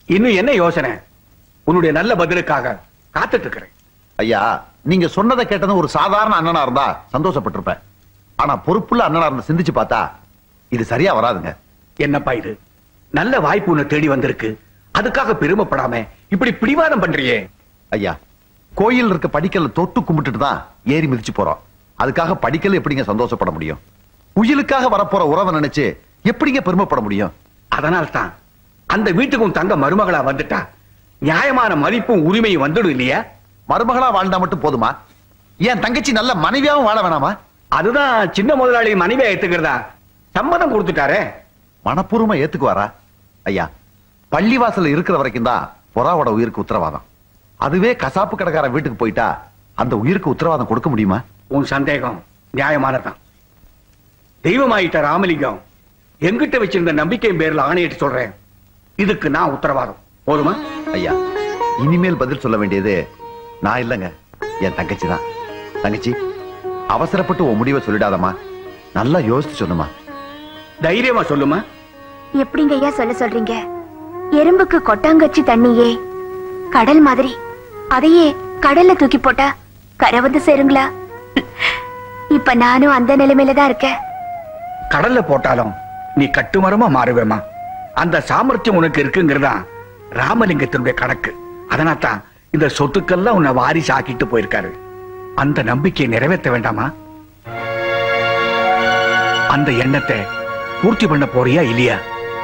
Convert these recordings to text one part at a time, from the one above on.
இன்னும் என்ன யோசனை? உன்னுடைய நல்ல பதிலுக்காக காத்துட்டு இருக்கிறேன். ஐயா, நீங்க சொன்னதை கேட்டது ஒரு சாதாரண அண்ணனா இருந்தா சந்தோஷப்பட்டிருப்பேன். ஆனா பொறுப்புள்ள அண்ணனா இருந்து சிந்திச்சு பார்த்தா இது சரியா வராதுங்க. என்னப்பா இது? நல்ல வாய்ப்பு உன்னை தேடி வந்திருக்கு, அதுக்காக பெருமைப்படாம இப்படி பிடிவாதம் பண்றியே. ஐயா, கோயில் இருக்க படிக்கல்ல தொட்டு கும்பிட்டுட்டு தான் ஏறி மிதிச்சு போறோம். அதுக்காக படிக்கல எப்படிங்க சந்தோஷப்பட முடியும்? உயிலுக்காக வரப்போற உறவை நினைச்சு எப்படிங்க பெருமைப்பட முடியும்? அதனால்தான் அந்த வீட்டுக்கும் தங்க மருமகளா வந்துட்டா நியாயமான மதிப்பும் உரிமையும் வந்துடும் இல்லையா? மருமகளா வாழ்ந்தா மட்டும் போதுமா? என் தங்கச்சி நல்ல மனைவியாவும் வாழ வேணாமா? அதுதான் சின்ன முதலாளி மனைவியா ஏத்துக்கிறதா சம்மதம் கொடுத்துட்டாரே. மனப்பூர்வமா ஏத்துக்குவாரா? ஐயா, பள்ளிவாசல் இருக்கிற வரைக்கும் தான் பொறாவோட உயிருக்கு உத்தரவாதம். அதுவே கசாப்பு கடைக்காரன் வீட்டுக்கு போயிட்டா அந்த உயிருக்கு உத்தரவாதம் கொடுக்க முடியுமா? உன் சந்தேகம் நியாயமானதான். தெய்வமாயிட்ட ராமலிங்கம் எங்கிட்ட வச்சிருந்த நம்பிக்கையின் பேர்ல ஆணையிட்டு சொல்றேன், இதுக்கு நான் உத்தரவாதம். போதுமா? ஐயா, இனிமேல் பதில் சொல்ல வேண்டியது நான் இல்லங்க, என் தங்கச்சி தான். தங்கச்சி, அவசரப்பட்டு உன் முடிவை சொல்லிடாதமா, நல்லா யோசிச்சு சொல்லுமா. தைரியமா சொல்லுமா. எப்படிங்க ஐயா சொல்ல சொல்றீங்க? எறும்புக்கு கொட்டாங்கச்சி தண்ணியே கடல் மாதிரி, அதையே கடல்ல தூக்கி போட்டா கரை வந்து சேருங்களா? இப்ப நானும் அந்த நிலைமையில தான் இருக்கேன். கடல்ல போட்டாலும் நீ கட்டுமரமா மாறுவேமா. அந்த சாமர்த்தியம் உனக்கு இருக்குங்கிறதா ராமலிங்கத்தினுடைய கணக்கு. அதனால்தான் இந்த சொத்துக்கெல்லாம் உன்னை வாரிசு ஆக்கிட்டு போயிருக்காரு. அந்த நம்பிக்கையை நிறைவேற்ற வேண்டாமா? அந்த எண்ணத்தை பூர்த்தி பண்ண போறியா இல்லையா?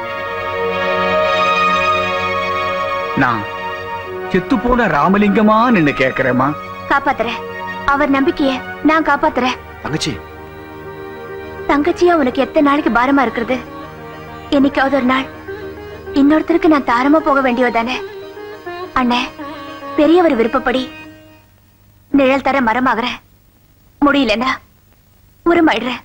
நான் செத்து போன ராமலிங்கமா நின்னு கேக்குறேமா. காப்பாத்துறேன், அவர் நம்பிக்கைய நான் காப்பாத்துறேன். தங்கச்சி, தங்கச்சியா உனக்கு எத்தனை நாளைக்கு பாரமா இருக்கிறது? என்னைக்காவது ஒரு நாள் இன்னொருத்தருக்கு நான் தாரமா போக வேண்டியதானே? அண்ணே, பெரியவர் விருப்பப்படி நிழல் தர மரமாகறேன். முடியலன்னா உரமாயிடுறேன்.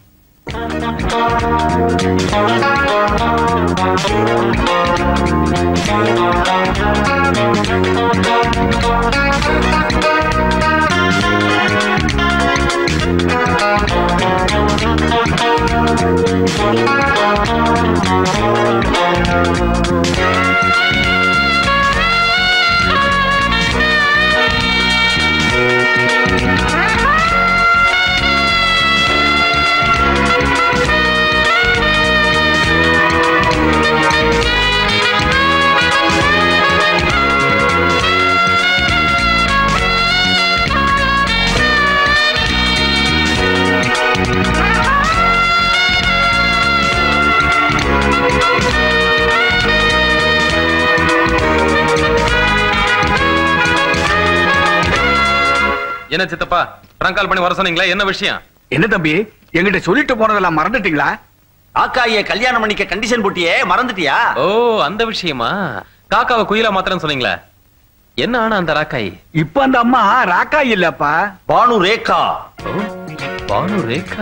என்ன சித்தப்பா, கால் பண்ணி வர சொன்னீங்களா? என்ன விஷயம்? என்ன தம்பி, என்கிட்ட சொல்லிட்டு போனதெல்லாம் மறந்துட்டீங்களா? காக்காயை கல்யாணம் பண்ணிக்க கண்டிஷன் போட்டியே, மறந்துட்டியா? ஓ, அந்த விஷயமா? காக்காவை குயிலா மாத்திரம் சொன்னீங்களா? என்ன ஆனா அந்த ராக்காய்? இப்ப அந்த அம்மா ராக்காய் இல்லப்பா, பானு ரேகா. ஓ, பானு ரேகா.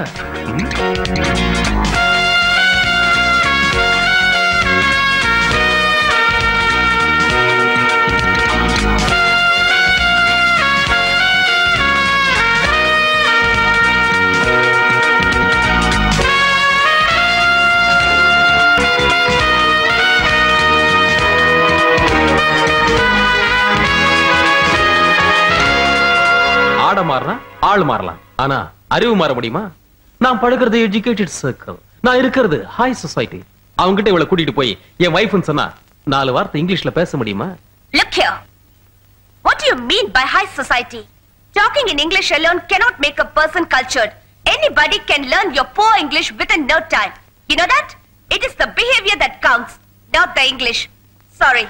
ஆட மாறலாம், ஆள் மாறலாம், ஆனா அறிவு மாற முடியுமா? நான் படுக்கிறது எஜுகேட்டட் சர்க்கிள், நான் இருக்கிறது ஹை சொசைட்டி. அவங்க கிட்ட இவளை கூட்டிட்டு போய் என் வைஃப்னு சொன்னா 4 வார்த்தை இங்கிலீஷ்ல பேச முடியுமா? Look here. What do you mean by high society? Talking in English alone cannot make a person cultured. Anybody can learn your poor English within no time. You know that? It is the behavior that counts, not the English. Sorry.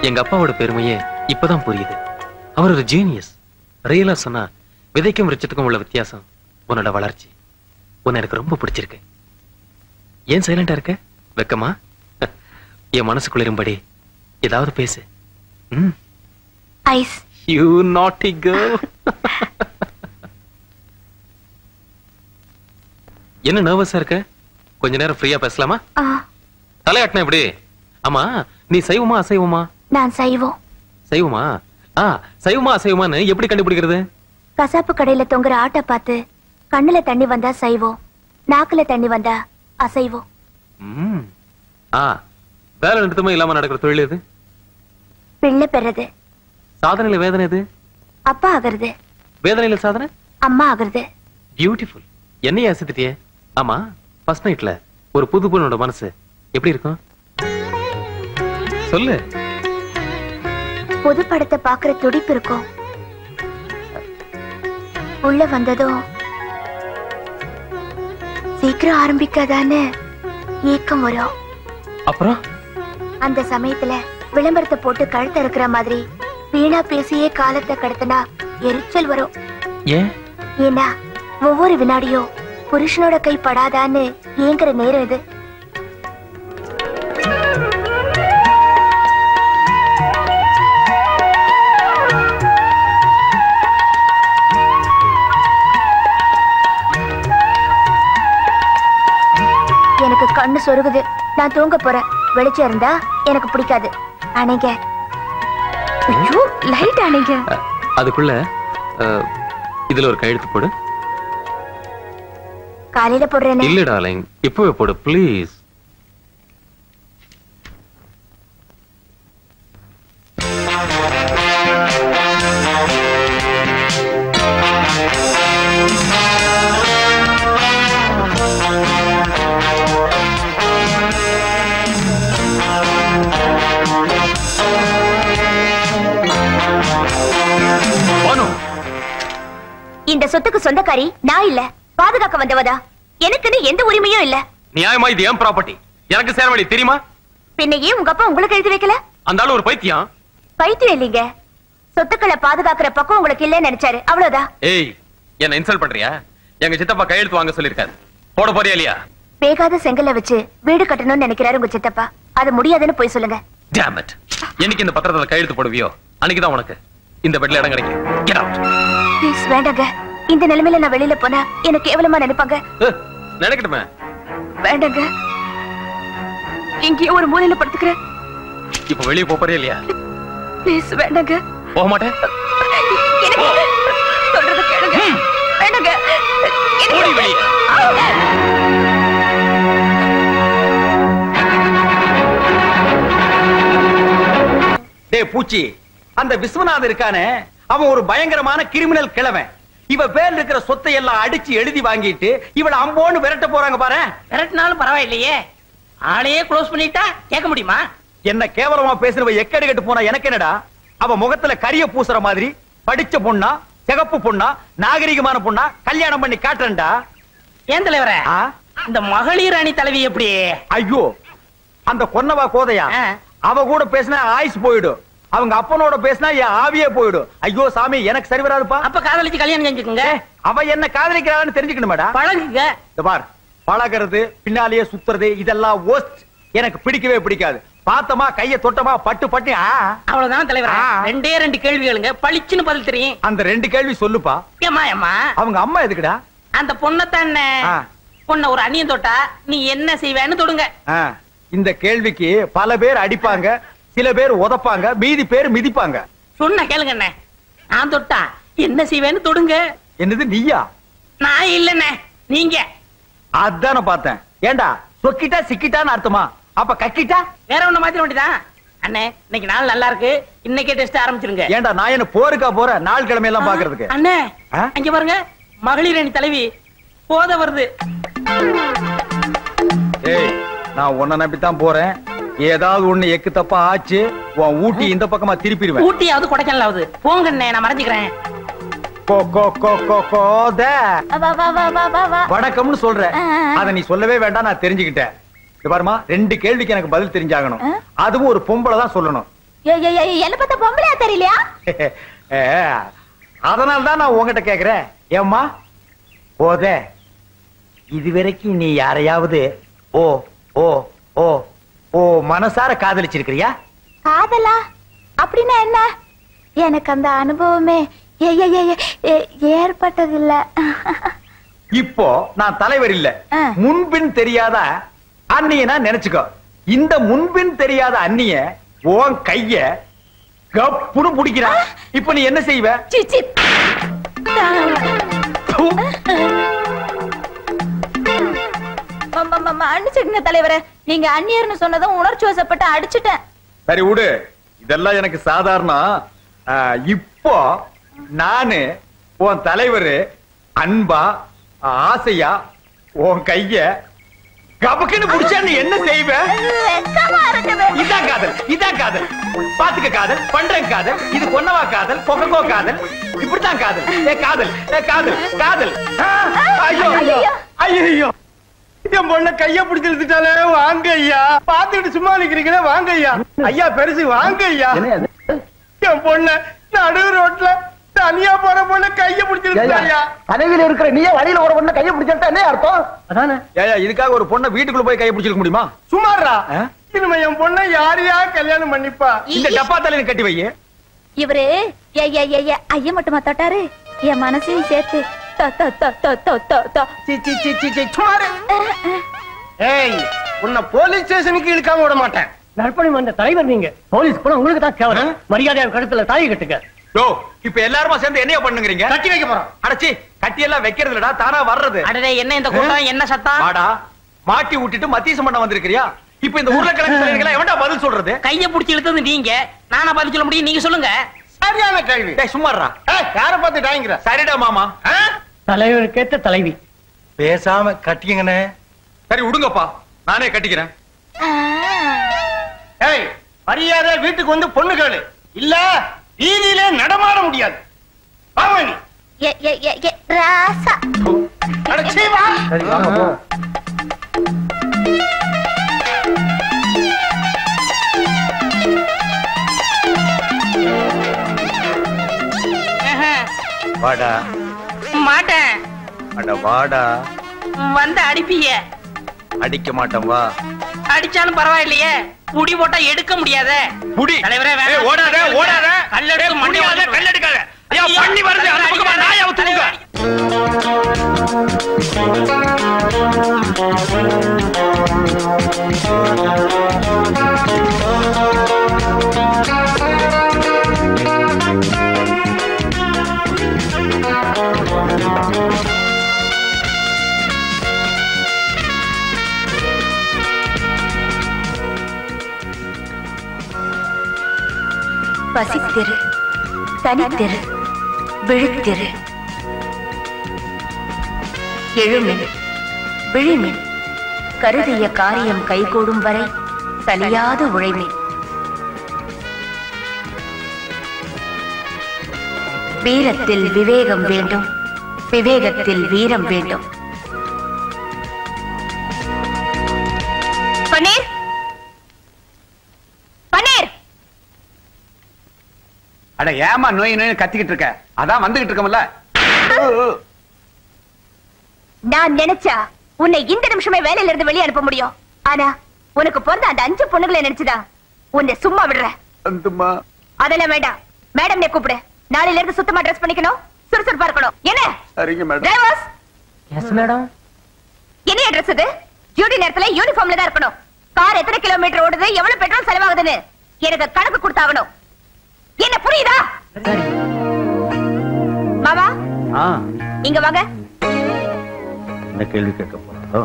எங்க அப்பாவோட பெருமையே இப்பதான் புரியுது. அவர் ஒரு genius. ரியலா சொன்னா விதைக்கும் விருட்சத்துக்கும் உள்ள வித்தியாசம் உன்னோட வளர்ச்சி. உன்னை எனக்கு ரொம்ப பிடிச்சிருக்கு. ஏன் சைலண்டா இருக்க? வெக்கமா? என் மனசு குளிரும்படி ஏதாவது பேசு. ஐஸ். You naughty girl. என்ன நர்வஸா இருக்க? கொஞ்ச நேரம் ஃப்ரீயா பேசலாமா? தலையாட்டின எப்படி? ஆமா, நீ சைவமா அசைவமா? நான் சைவம். சைவமா? சைவமா அசைவமான்னு எப்படி கண்டுபிடிக்கிறது? கசாப்பு கடையில தொங்குற ஆட்டை பார்த்து கண்ணுல தண்ணி வந்தா சைவம், நாக்குல தண்ணி வந்தா அசைவம். வேலை நிறுத்தமா இல்லாம நடக்கிற தொழில் எது? பிள்ளை பெறது. சாதனையில வேதனை எது? அப்பா ஆகிறது. வேதனையில சாதனை? அம்மா ஆகிறது. பியூட்டிஃபுல். என்னைய அசத்திட்டியே. ஆமா, ஃபர்ஸ்ட் நைட்ல ஒரு புது பொண்ணோட மனசு எப்படி இருக்கும் சொல்லு. புது படத்தை பாக்குற துடிப்பு இருக்கும். உள்ள வந்ததும் சீக்கிரம் ஆரம்பிக்காதான்னு ஏக்கம் வரும். அப்புறம் அந்த சமயத்துல விளம்பரத்தை போட்டு கழுத்த இருக்கிற மாதிரி வீணா பேசியே காலத்தை கடத்தினா எரிச்சல் வரும். ஏன்னா ஒவ்வொரு வினாடியும் புருஷனோட கை படாதான்னு ஏங்குற நேரம் இது. எனக்கு கண்ணு சொருகுது. நான் தூங்க போறேன். வெளிச்சம் இருந்தா எனக்கு பிடிக்காது. அணைங்க. ஐயோ, லைட் அணைங்க. அதுக்குள்ள இதுல ஒரு கையெழுத்து போடு. காலையில போடுறேன். இல்ல டார்லிங், இப்பவே போடு ப்ளீஸ். இந்த சொத்துக்கு சொந்தக்காரி நான் இல்ல, பாதுகாக்க வந்தவதா. எனக்குன்னு எந்த உரிமையும் இல்ல. நியாயமா இது ஏன் ப்ராப்பர்ட்டி? எனக்கு சேர வேண்டிய தெரியுமா? பின்ன ஏன் உங்க அப்பா உங்களுக்கு எழுதி வைக்கல? அந்த ஆளு ஒரு பைத்தியம். பைத்தியம் இல்லீங்க, சொத்துக்களை பாதுகாக்கிற பக்கம் உங்களுக்கு இல்லன்னு நினைச்சாரு, அவ்வளவுதான். ஏய், என்ன இன்சல்ட் பண்றியா? எங்க சித்தப்பா கையெழுத்து வாங்க சொல்லிருக்காரு. போட போறியா இல்லையா? வேகாத செங்கல்ல வச்சு வீடு கட்டணும்னு நினைக்கிறாரு உங்க சித்தப்பா. அது முடியாதுன்னு போய் சொல்லுங்க. Damn it. என்னைக்கு இந்த பத்திரத்துல கையெழுத்து போடுவியோ அன்னைக்குதான் உனக்கு இந்த பெட்ல இடம் கிடைக்கும். Get out. ப்ளீஸ் வேண்டாங்க. இந்த நிலைமையில நான் வெளியில போனா எனக்கு கேவலமா நினைப்பாங்க. நினைக்கட்டுமே. வேண்டாங்க, இங்கேயே ஒரு மூலையில படுத்துக்கிறேன். இப்ப வெளியே போறியா இல்லையா? ப்ளீஸ் வேண்டாங்க. போக மாட்டேன். சொல்றது கேளுங்க. வேண்டாங்க. ஓடி வெளியே. டேய் பூச்சி, அந்த விஸ்வநாதன் இருக்கானே, அவன் ஒரு பயங்கரமான கிரிமினல் கிழவன். இவ பேர்ல இருக்கிற சொத்தை எல்லாம் அடிச்சு எழுதி வாங்கிட்டு இவள அம்போன்னு விரட்ட போறாங்க பாரு. விரட்டினாலும் பரவாயில்லையே, ஆளையே க்ளோஸ் பண்ணிட்டா கேட்க முடியுமா? என்ன கேவலமா பேசுறவ எக்கடி கட்டு போனா எனக்கு என்னடா? அவ முகத்துல கரிய பூசுற மாதிரி படிச்ச பொண்ணா, சிகப்பு பொண்ணா, நாகரிகமான பொண்ணா கல்யாணம் பண்ணி காட்டுறேன்டா. ஏன் தலைவரே, இந்த மகளிர் அணி தலைவி எப்படி? ஐயோ, அந்த கொன்னவா கோதையா, அவ கூட பேசினா ஆயுஸ் போயிடும். அவங்க அப்பனோட பேசினா என் ஆவியே போயிடும். ஐயோ சாமி, எனக்கு சரி வராதுப்பா. அப்ப காதலிச்சு கல்யாணம் செஞ்சுக்குங்க. அவ என்ன காதலிக்கிறான்னு தெரிஞ்சுக்கணுமேடா. பழகுங்க. பார், பழகிறது பின்னாலேயே சுத்துறது இதெல்லாம் worst. எனக்கு பிடிக்கவே பிடிக்காது. பார்த்தமா கைய தொட்டமா பட்டு பட்டு. அவ்வளவுதான் தலைவரா. ரெண்டே ரெண்டு கேள்விகளுங்க, பளிச்சுன்னு பதில் தெரியும். அந்த ரெண்டு கேள்வி சொல்லுப்பா. ஏமா ஏமா, அவங்க அம்மா எதுக்குடா? அந்த பொண்ணத்தானே, பொண்ண ஒரு அணியன் தொட்டா நீ என்ன செய்வேன்னு தொடுங்க. இந்த கேள்விக்கு பல பேர் அடிப்பாங்க, சில பேர் உதப்பாங்க, மீதி பேர் மிதிப்பாங்க. சொன்ன கேளுங்க அண்ணே, நான் தொட்டா என்ன செய்வேன்னு தொடுங்க. என்னது நீயா? நான் இல்லண்ணே, நீங்க. அதான பார்த்தேன். ஏண்டா சொக்கிட்டா சிக்கிட்டான்னு அர்த்தமா? அப்ப கக்கிட்டா வேற ஒண்ணு மாத்திர வேண்டியதான். அண்ணே, இன்னைக்கு நாள் நல்லா இருக்கு, இன்னைக்கே டெஸ்ட் ஆரம்பிச்சிருங்க. ஏண்டா நான் என்ன போருக்கா போறேன் நாள் கிழமை எல்லாம் பாக்குறதுக்கு? அண்ணே அங்க பாருங்க, மகளிர் அணி தலைவி போத வருது. ஏய், நான் உன்னை நம்பித்தான் போறேன். ஏதாவது ஒண்ணு எக்கு தப்பா ஆச்சு, உன் ஊட்டி இந்த பக்கமா திருப்பிடுவேன். ஊட்டியாவது கொடைக்கானலாவது போங்க அண்ணே, நான் மறைஞ்சுக்கிறேன். வணக்கம்னு சொல்ற, அத நீ சொல்லவே வேண்டாம், நான் தெரிஞ்சுக்கிட்டேன். பாருமா, ரெண்டு கேள்விக்கு எனக்கு பதில் தெரிஞ்சாகணும். அதுவும் ஒரு பொம்பளை தான் சொல்லணும். என்ன பார்த்தா பொம்பளையா தெரியலையா? அதனால தான் நான் உங்ககிட்ட கேக்குறேன். ஏம்மா போதே இதுவரைக்கும் நீ யாரையாவது ஓ ஓ ஓ ஓ மனசார காதலிச்சிருக்கிறியா? காதலா அப்படின்னா என்ன? எனக்கு அந்த அனுபவமே ஏற்பட்டதில்ல. இப்போ நான் தலைவர் இல்ல, ஆ. முன்பின் தெரியாத அண்ணிய நான் நினைச்சுக்கோ. இந்த முன்பின் தெரியாத அண்ணிய உன் கைய கப்புன்னு பிடிக்கிறா. இப்ப நீ என்ன செய்வ? சிச்சி. அடிச்சுங்க தலைவரே, நீங்க அந்நியர்னு சொன்னதும் உணர்ச்சி வசப்பட்டு அடிச்சுட்டேன். சரி விடு, இதெல்லாம் எனக்கு சாதாரணம். இப்போ நானு உன் தலைவர் அன்பா ஆசையா உன் கைய கபக்குன்னு புடிச்சா நீ என்ன செய்வ? இதான் காதல், இதான் காதல். பாத்துக்க காதல், பண்றேன் காதல், இது பொன்னவா காதல், பொக்கோ காதல், இப்படித்தான் காதல். காதல் காதல் காதல். ஐயோ ஐயோ, என் பொண்ண கைய பிடிச்சு இழுத்துட்டாலே. வாங்க ஐயா, பாத்துக்கிட்டு சும்மா நிக்கிறீங்களே. வாங்க ஐயா, ஐயா பெருசு வாங்க ஐயா. என் பொண்ண நடு ரோட்ல தனியா போற பொண்ண கைய பிடிச்சிருக்கா. கனவில இருக்கிற நீயே வழியில ஒரு பொண்ண கைய பிடிச்சிருந்தா என்ன அர்த்தம்? அதானே. ஏயா இதுக்காக ஒரு பொண்ண வீட்டுக்குள்ள போய் கைய பிடிச்சிருக்க முடியுமா? சும்மாறா. இனிமே என் பொண்ண யாரையா கல்யாணம் பண்ணிப்பா? இந்த டப்பா தலையில கட்டி வை. இவரு ஐய மட்டுமா தொட்டாரு, என் மனசையும் சேர்த்து உன்னை போலீஸ் ஸ்டேஷனுக்கு இழுக்காம விட மாட்டேன். நற்பணி வந்த தலைவர் நீங்க, போலீஸ் கூட உங்களுக்கு தான் கேவலம். மரியாதை கழுத்துல தாலி கட்டுங்க. யோ, இப்ப எல்லாருமா சேர்ந்து என்னைய பண்ணுங்கறீங்க? கட்டி வைக்க போறோம். அடச்சி, கட்டி எல்லாம் வைக்கிறது இல்லடா, தானா வர்றது. அடடே, என்ன இந்த கூட்டம், என்ன சத்தம்? வாடா, மாட்டி விட்டுட்டு மத்தியசம் பண்ண வந்திருக்கியா? இப்ப இந்த உருளைக்கிழங்கு தலைவர்களா எவன்டா பதில் சொல்றது? கைய புடிச்சு இழுத்தது நீங்க, நானா பதில் சொல்ல முடியும்? நீங்க சொல்லுங்க. சரியான கேள்வி. டேய் சும்மாறா. யார பார்த்து டாய்ங்கற? சரிடா மாமா. தலைவர் கேட்ட தலைவி. பேசாம கட்டிக்கங்கனே. சரி விடுங்கப்பா, நானே கட்டிக்கிறேன். ஏய், மரியாதை வீட்டுக்கு வந்து பொண்ணு கேளு, இல்ல வீதியிலே நடமாட முடியாது. பாவனி ராசா. அடச்சி வா. சரி வாங்க போ. வாடா. மாட்டேன். அட வாடா. வந்து அடிப்பீங்க. அடிக்க மாட்டேன் வா. அடிச்சாலும் பரவாயில்லையே, புடி போட்டா எடுக்க முடியாத. புடி. தலைவரே வேணாம். ஏய் ஓடாத ஓடாத. கல்லெடுத்து மண்ணியாத கல்லெடுக்காத. ஐயா பண்ணி வருது, அந்த பக்கமா நாயா ஊத்துங்க. பசித்திரு, தனித்திரு, விழித்திரு, எழுமின், விழிமின், கருதிய காரியம் கைகூடும் வரை சலியாது உழைமின். வீரத்தில் விவேகம் வேண்டும், விவேகத்தில் வீரம் வேண்டும். பன்னீர், பன்னீர். அட ஏமா நோய் நோய் கத்திக்கிட்டு இருக்க? அதான் வந்துகிட்டு இருக்கோம்ல. நான் நினைச்சா உன்னை இந்த நிமிஷமே வேலையில இருந்து வெளியே அனுப்ப முடியும். ஆனா உனக்கு பிறந்த அந்த 5 பொண்ணுகளை நினைச்சுதா உன்னை சும்மா விடுறேன். அதெல்லாம் வேண்டாம். மேடம், நீ கூப்பிடு. நாளையில இருந்து சுத்தமா ட்ரெஸ் பண்ணிக்கணும், சுறுசுறுப்பா இருக்கணும். என்ன? சரிங்க மேடம். டிரைவர்ஸ். Yes madam. என்ன ட்ரெஸ் இது? டியூட்டி நேரத்துல யூனிஃபார்ம்ல தான் இருக்கணும். கார் எத்தனை கிலோமீட்டர் ஓடுது, எவ்வளவு பெட்ரோல் செலவாகுதுன்னு எனக்கு கணக்கு கொடுத்தாகணும். என்ன புரியுதா? மாமா இங்க வாங்க. என்ன கேள்வி கேட்க போறோம்?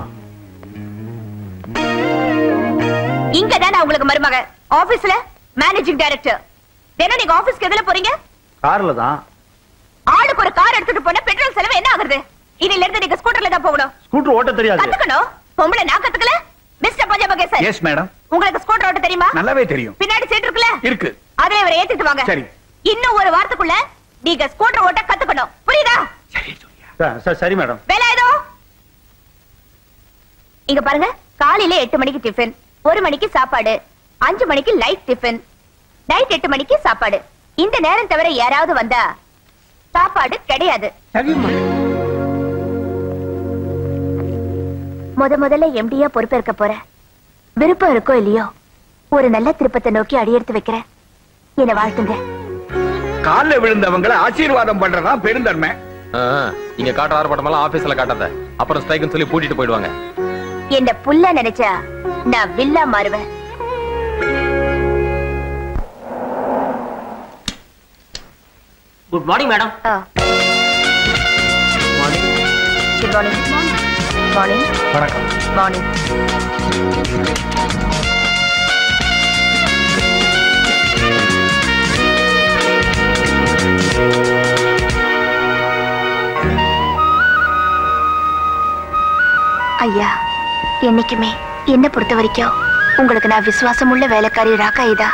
இங்கதான் உங்களுக்கு மருமக, ஆபீஸ்ல மேனேஜிங் டைரக்டர். தினம் நீங்க ஆபீஸ்க்கு எதுல போறீங்க? கார்ல தான். ஆளுக்கு ஒரு கார் எடுத்துட்டு போனா பெட்ரோல் செலவு என்ன ஆகுது? இனில இருந்து நீங்க ஸ்கூட்டர்ல தான் போகணும். ஸ்கூட்டர் ஓட்ட தெரியாது. கத்துக்கணும். பொம்பளை நான் கத்துக்கல. மிஸ்டர் பஞ்சாபகேசன். Yes madam. உங்களுக்கு ஸ்கூட்டர் ஓட்ட தெரியுமா? நல்லாவே தெரியும். பின்னாடி சீட் இருக்குல்ல? இருக்கு. அதே இவரை ஏத்திட்டு வாங்க. சரி. இன்னும் ஒரு வாரத்துக்குள்ள நீங்க ஸ்கூட்டர் ஓட்ட கத்துக்கணும். புரியுதா? சரி மேடம். வேலை ஏதோ இங்க பாருங்க. காலையில 8 மணிக்கு டிஃபன், 1 மணிக்கு சாப்பாடு, 5 மணிக்கு லைட் டிஃபன், நைட் 8 மணிக்கு சாப்பாடு. இந்த நேரம் தவிர யாராவது வந்தா சாப்பாடு கிடையாது. முதல்ல எம்டியா பொறுப்பேற்க போற. விருப்பம் இருக்கோ இல்லையோ ஒரு நல்ல திருப்பத்தை நோக்கி அடியெடுத்து வைக்கிறேன். என்ன வாழ்த்துங்க. கால்ல விழுந்தவங்களை ஆசீர்வாதம் பண்றதா பெருந்தன்மை. நீங்க காட்டுற ஆர்ப்பாட்டம் ஆபீஸ்ல காட்டாத, அப்புறம் ஸ்ட்ரைக்னு சொல்லி பூட்டிட்டு போயிடுவாங்க. என்ன புல்ல நினைச்சா நான் வில்லா மாறுவேன். Good morning madam. Good morning. Morning. வணக்கம். மார்னிங். ஐயா, என்னைக்குமே என்ன பொறுத்த வரைக்கும் உங்களுக்கு நான் விசுவாசம் உள்ள வேலைக்காரி ராக்கா இதா.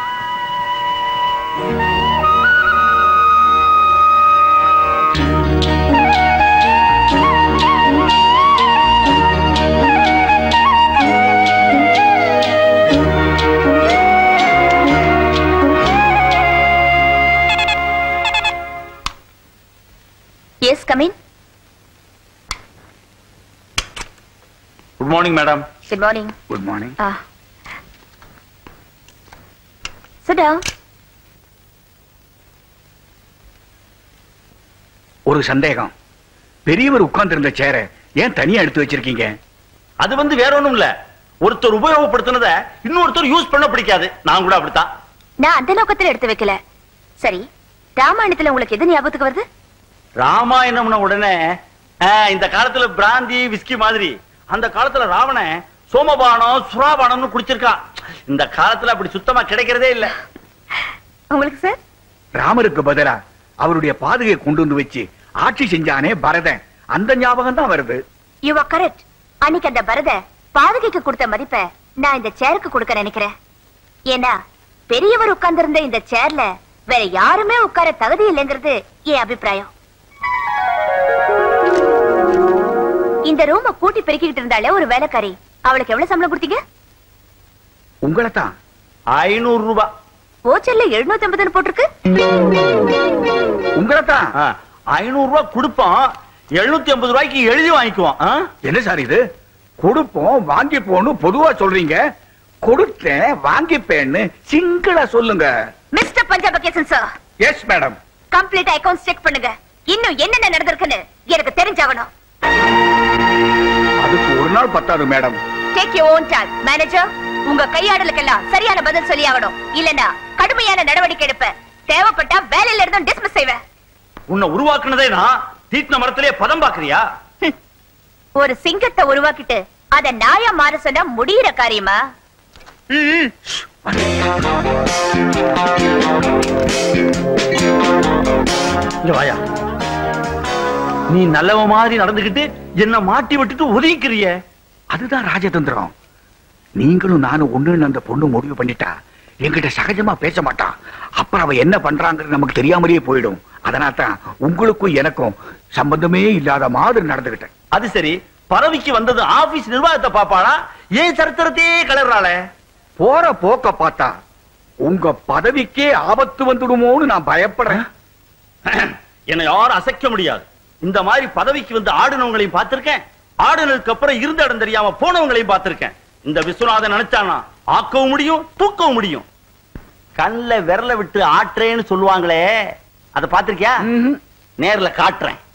Yes, come in. Good morning madam. Good morning. Good morning. Sit down. ஒரு சந்தேகம். பெரியவர் உட்கார்ந்து இருந்த சேர ஏன் தனியா எடுத்து வச்சிருக்கீங்க? அது வேற ஒண்ணும் இல்ல, ஒருத்தர் உபயோகப்படுத்தினத இன்னொருத்தர் யூஸ் பண்ண பிடிக்காது. நான் கூட அப்படித்தான். நான் அந்த நோக்கத்துல எடுத்து வைக்கல. சரி, ராமாயணத்துல உங்களுக்கு எது ஞாபகத்துக்கு வருது? ராமாயணம்னா உடனே இந்த காலத்துல பிராந்தி விஸ்கி மாதிரி அந்த காலத்துல ராவண சோமபானம் சுறாபானம்னு குடிச்சிருக்கான். இந்த காலத்துல அப்படி சுத்தமா கிடைக்கிறதே இல்ல. உங்களுக்கு சார்? ராமருக்கு பதிலா அவருடைய பாதுகையை கொண்டு வந்து வச்சு ஆட்சி செஞ்சானே பரதன், அந்த ஞாபகம் தான் வருது. You are correct. அன்னைக்கு அந்த பரத பாதுகைக்கு கொடுத்த மதிப்பை நான் இந்த சேருக்கு கொடுக்க நினைக்கிறேன். ஏன்னா பெரியவர் உட்கார்ந்து இருந்த இந்த சேர்ல வேற யாருமே உட்கார தகுதி இல்லைங்கிறது என் அபிப்பிராயம். இந்த ரூம கூட்டி பெருக்கிட்டு இருந்தாலே ஒரு வேலைக்காரி, அவளுக்கு எவ்வளவு சம்பளம் கொடுத்தீங்க? உங்களை தான் 500 ரூபாய். ஓச்சல்ல 750 போட்டிருக்கு. உங்களை தான் 500 ரூபாய் கொடுப்போம், 750 ரூபாய்க்கு எழுதி வாங்கிக்குவோம். என்ன சார் இது? கொடுப்போம் வாங்கிப்போன்னு பொதுவா சொல்றீங்க, கொடுத்தேன் வாங்கிப்பேன்னு சிங்கிளா சொல்லுங்க. Mister Panchapakesan sir. Yes madam. Complete accounts check பண்ணுங்க. இன்னும் என்னென்ன நடந்திருக்குன்னு எனக்கு தெரிஞ்சாகணும். அதுக்கு ஒரு நாள் பத்தாது madam. Take your own time. Manager, உங்க கையாடலுக்கெல்லாம் சரியான பதில் சொல்லி ஆகணும். இல்லனா கடுமையான நடவடிக்கை எடுப்பேன். தேவைப்பட்டா வேலையில இருந்து டிஸ்மிஸ் செய்வேன். உன்னை உருவாக்குனதே நான். தீட்ன மரத்திலே பதம் பாக்குறியா? ஒரு சிங்கத்தை உருவாக்கிட்டு அத நாயா மாற சொன்னா முடியிற காரியமா? வாயா, நீ நல்லவ மாதிரி நடந்துகிட்டு என்ன மாட்டி விட்டுட்டு ஒதுங்கிக்கிறிய. அதுதான் ராஜதந்திரம். நீங்களும் நானும் ஒண்ணுன்னு அந்த பொண்ணு முடிவு பண்ணிட்டா என்கிட்ட சகஜமா பேச மாட்டா. அப்புறம் அவ என்ன பண்றாங்கிறது நமக்கு தெரியாமலேயே போயிடும். அதனால தான் உங்களுக்கும் எனக்கும் சம்பந்தமே இல்லாத மாதிரி நடந்துகிட்டேன். அது சரி, பதவிக்கு வந்தது ஆபீஸ் நிர்வாகத்தை பாப்பாளா, ஏன் சரித்திரத்தையே கலர்றாளே? போற போக்க பார்த்தா உங்க பதவிக்கே ஆபத்து வந்துடுமோன்னு நான் பயப்படுறேன். என்னை யாரும் அசைக்க முடியாது. இந்த மாதிரி பதவிக்கு வந்து ஆடுனவங்களையும் பார்த்திருக்கேன், ஆடுனதுக்கு அப்புறம் இருந்த இடம் தெரியாம போனவங்களையும் பார்த்திருக்கேன். இந்த விஸ்வநாதன் நினைச்சானா ஆக்கவும் முடியும், தூக்கவும் முடியும். கண்ல விரல விட்டு ஆட்டுறேன்னு சொல்லுவாங்களே, அதை பார்த்திருக்கியா? நேர்ல காட்டுறேன்.